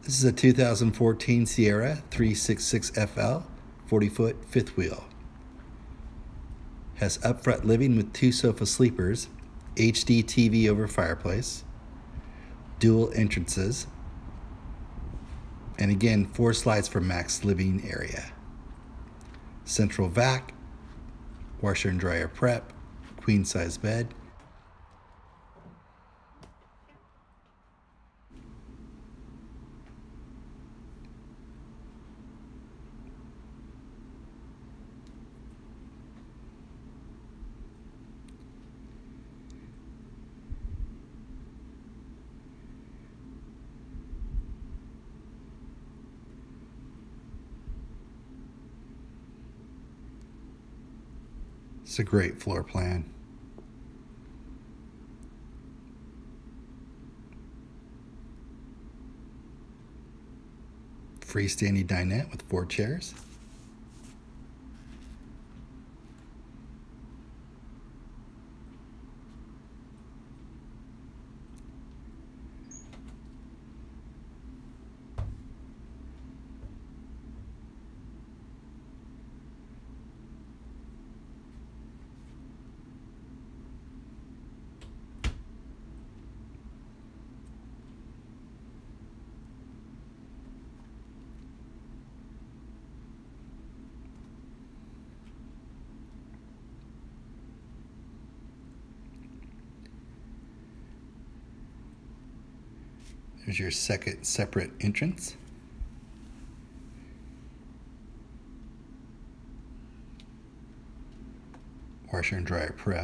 This is a 2014 Sierra 366FL 40-foot fifth wheel. Has upfront living with 2 sofa sleepers, HD TV over fireplace, dual entrances, and again 4 slides for max living area. Central vac, washer and dryer prep, queen size bed. It's a great floor plan. Freestanding dinette with 4 chairs. There's your second separate entrance. Washer and dryer prep.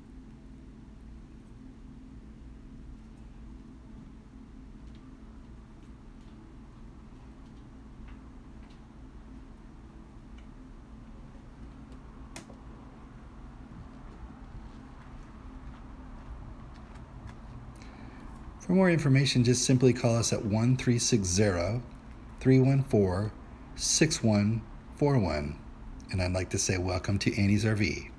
For more information, just simply call us at 1-360-314-6141. And I'd like to say welcome to Annie's RV.